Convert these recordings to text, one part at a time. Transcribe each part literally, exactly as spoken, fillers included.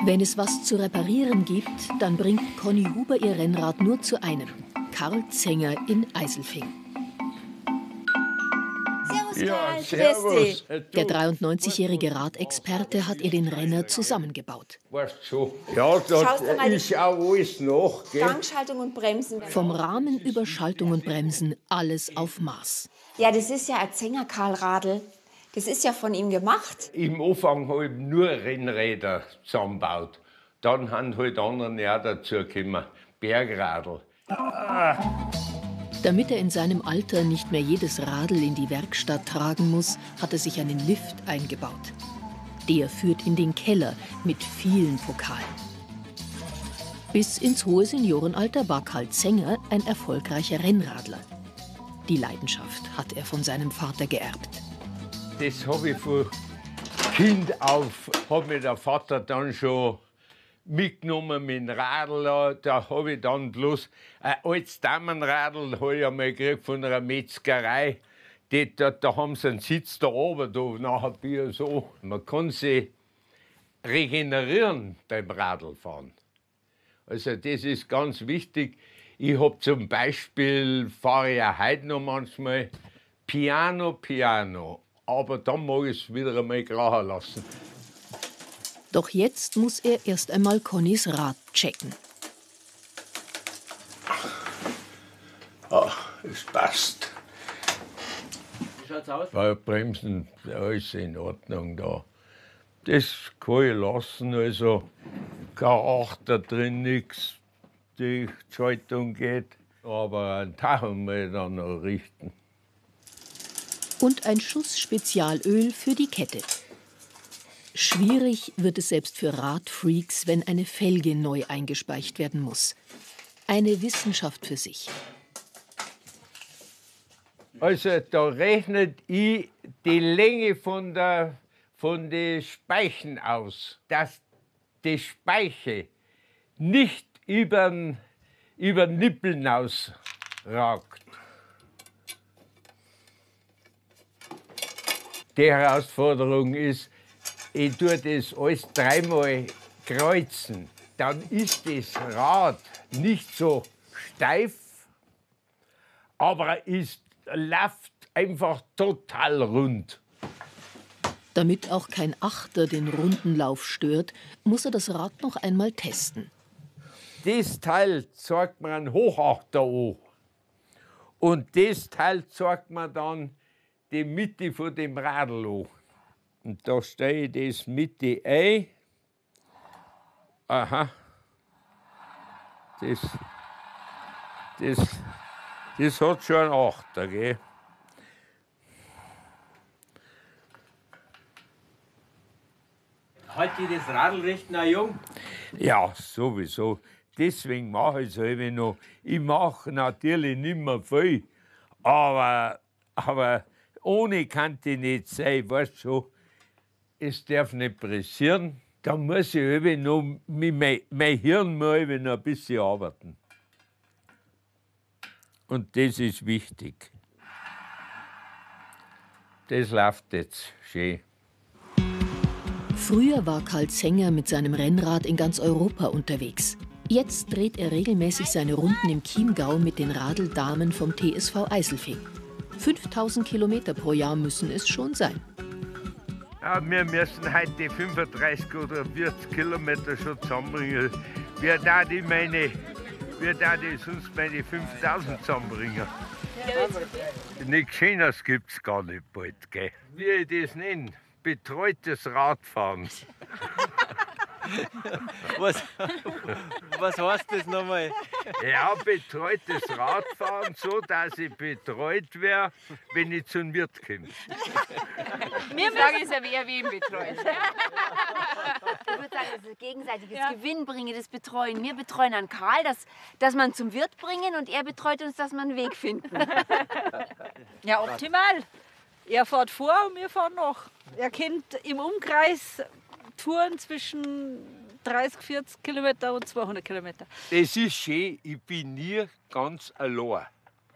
Wenn es was zu reparieren gibt, dann bringt Conny Huber ihr Rennrad nur zu einem, Karl Zenger in Eiselfing. Servus, Karl. Ja, servus. Der dreiundneunzigjährige Radexperte hat ihr den Renner zusammengebaut. Weißt schon. Ja, da ist auch alles noch. Gell? Gangschaltung und Bremsen. Vom Rahmen über Schaltung und Bremsen, alles auf Maß. Ja, das ist ja ein Zenger Karl-Radl. Das ist ja von ihm gemacht. Im Anfang habe ich nur Rennräder zusammengebaut. Dann haben halt andere ja dazu gekommen. Bergradl. Ah. Damit er in seinem Alter nicht mehr jedes Radl in die Werkstatt tragen muss, hat er sich einen Lift eingebaut. Der führt in den Keller mit vielen Pokalen. Bis ins hohe Seniorenalter war Karl Zenger ein erfolgreicher Rennradler. Die Leidenschaft hat er von seinem Vater geerbt. Das habe ich von Kind auf, hat mir der Vater dann schon mitgenommen mit dem Radl. Da habe ich dann bloß ein altes Damenradl, habe ich einmal gekriegt von einer Metzgerei. Die, da, da haben sie einen Sitz da oben, da nachher bin ich so. Man kann sich regenerieren beim Radlfahren. Also das ist ganz wichtig. Ich habe zum Beispiel, fahre ich ja heute noch manchmal Piano, Piano. Aber dann mag ich es wieder einmal krachen lassen. Doch jetzt muss er erst einmal Connys Rad checken. Ah, es passt. Wie schaut's aus? Bei Bremsen, alles in Ordnung da. Das kann ich lassen, also kein Achter drin, nichts. Die Schaltung geht. Aber einen Tacho muss ich dann noch richten. Und ein Schuss Spezialöl für die Kette. Schwierig wird es selbst für Radfreaks, wenn eine Felge neu eingespeicht werden muss. Eine Wissenschaft für sich. Also da rechnet ich die Länge von, der, von den Speichen aus, dass die Speiche nicht über den Nippeln ausragt. Die Herausforderung ist, ich tue das alles dreimal kreuzen. Dann ist das Rad nicht so steif, aber es läuft einfach total rund. Damit auch kein Achter den runden Lauf stört, muss er das Rad noch einmal testen. Das Teil zeigt mir einen Hochachter an. Und das Teil zeigt mir dann die Mitte von dem Radl an. Und da stehe ich das Mitte ein. Aha. Das, das, das hat schon einen Achter, gell? Halt dir das Radl recht noch jung? Ja, sowieso. Deswegen mache ich es halt noch. Ich mache natürlich nicht mehr viel, aber, aber ohne kann die nicht sein, weißt du schon. Es darf nicht pressieren. Da muss ich eben noch, mein, mein Hirn muss eben noch ein bisschen arbeiten. Und das ist wichtig. Das läuft jetzt schön. Früher war Karl Zenger mit seinem Rennrad in ganz Europa unterwegs. Jetzt dreht er regelmäßig seine Runden im Chiemgau mit den Radeldamen vom T S V Eiselfing. fünftausend Kilometer pro Jahr müssen es schon sein. Ja, wir müssen heute fünfunddreißig oder vierzig Kilometer schon zusammenbringen. Wer da die meine, wer da die sonst meine fünftausend zusammenbringen? Nichts Schönes gibt es gar nicht bald, gell? Wie ich das nenne, betreutes Radfahren. Was, was heißt das nochmal? Ja, betreutes Radfahren, so dass ich betreut wäre, wenn ich zum Wirt komme. Mir sagen es ja, wer wen betreut. Ich würde sagen, das ist gegenseitiges ja. Gewinnbringen, das Betreuen. Wir betreuen an Karl, dass, dass man zum Wirt bringen und er betreut uns, dass wir einen Weg finden. Ja, optimal. Er fährt vor und wir fahren nach. Er kennt im Umkreis Touren zwischen dreißig, vierzig Kilometer und zweihundert Kilometer. Das ist schön, ich bin nie ganz allein.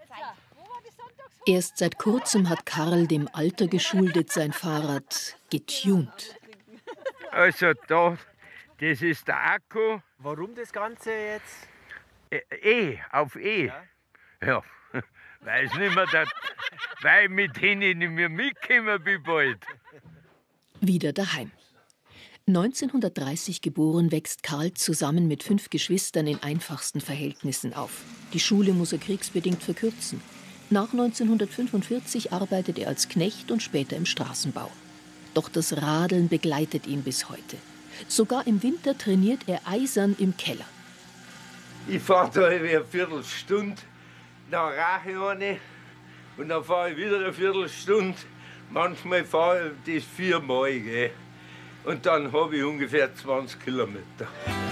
Erst seit kurzem hat Karl dem Alter geschuldet sein Fahrrad getunt. Also da, Das ist der Akku. Warum das Ganze jetzt? E, e auf E. Ja. Ja, weiß nicht mehr, dat, weil ich mit denen nicht mehr mitgekommen bin bald. Wieder daheim. neunzehnhundertdreißig geboren, wächst Karl zusammen mit fünf Geschwistern in einfachsten Verhältnissen auf. Die Schule muss er kriegsbedingt verkürzen. Nach neunzehnhundertfünfundvierzig arbeitet er als Knecht und später im Straßenbau. Doch das Radeln begleitet ihn bis heute. Sogar im Winter trainiert er eisern im Keller. Ich fahre da eine Viertelstunde, dann rauche ich eine und dann fahre ich wieder eine Viertelstunde. Manchmal fahre ich das viermal. Gell. Und dann habe ich ungefähr zwanzig Kilometer.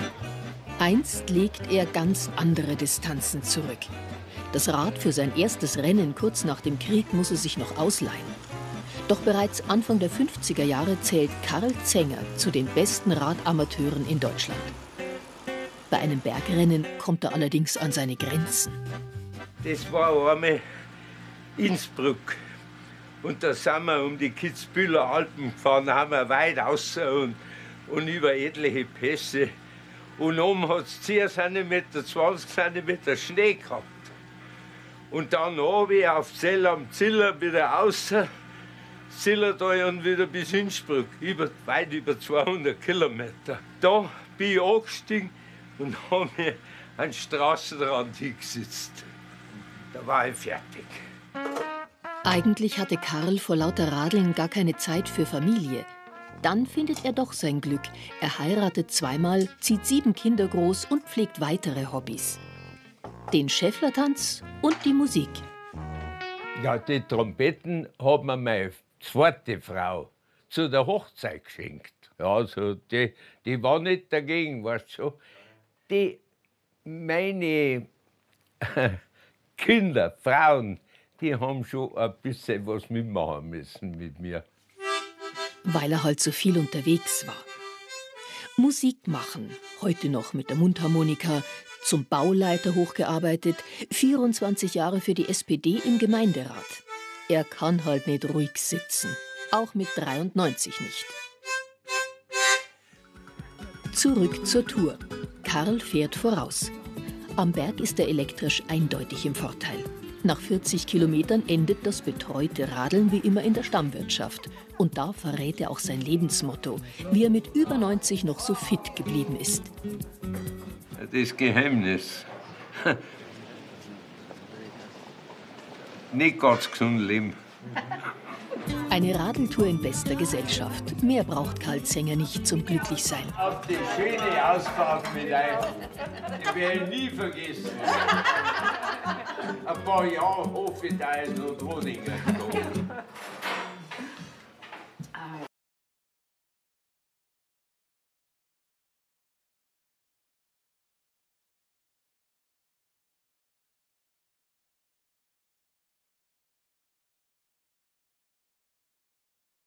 Einst legt er ganz andere Distanzen zurück. Das Rad für sein erstes Rennen kurz nach dem Krieg muss er sich noch ausleihen. Doch bereits Anfang der fünfziger Jahre zählt Karl Zenger zu den besten Radamateuren in Deutschland. Bei einem Bergrennen kommt er allerdings an seine Grenzen. Das war einmal Innsbruck. Und da sind wir um die Kitzbüheler Alpen gefahren, haben wir weit raus und, und über etliche Pässe. Und oben hat es zehn Zentimeter, zwanzig Zentimeter Schnee gehabt. Und dann habe ich auf Zell am Ziller wieder raus, Zillertal und wieder bis Innsbruck, über, weit über zweihundert Kilometer. Da bin ich angestiegen und habe mich an den Straßenrand hingesetzt. Da war ich fertig. Eigentlich hatte Karl vor lauter Radeln gar keine Zeit für Familie. Dann findet er doch sein Glück. Er heiratet zweimal, zieht sieben Kinder groß und pflegt weitere Hobbys. Den Schäfflertanz und die Musik. Ja, die Trompeten hat mir meine zweite Frau zu der Hochzeit geschenkt. Ja, also die, die war nicht dagegen, weißt du schon. Die, meine Kinder, Frauen, die haben schon ein bisschen was mitmachen müssen mit mir. Weil er halt so viel unterwegs war. Musik machen, heute noch mit der Mundharmonika, zum Bauleiter hochgearbeitet, vierundzwanzig Jahre für die S P D im Gemeinderat. Er kann halt nicht ruhig sitzen, auch mit dreiundneunzig nicht. Zurück zur Tour. Karl fährt voraus. Am Berg ist er elektrisch eindeutig im Vorteil. Nach vierzig Kilometern endet das betreute Radeln wie immer in der Stammwirtschaft. Und da verrät er auch sein Lebensmotto, wie er mit über neunzig noch so fit geblieben ist. Das Geheimnis. Nicht ganz gesund leben. Eine Radeltour in bester Gesellschaft. Mehr braucht Karl Zenger nicht zum Glücklichsein. Auf die schöne Ausfahrt mit ein. Die werde ich nie vergessen. Ein paar Jahre Hofeteisen und Honinger.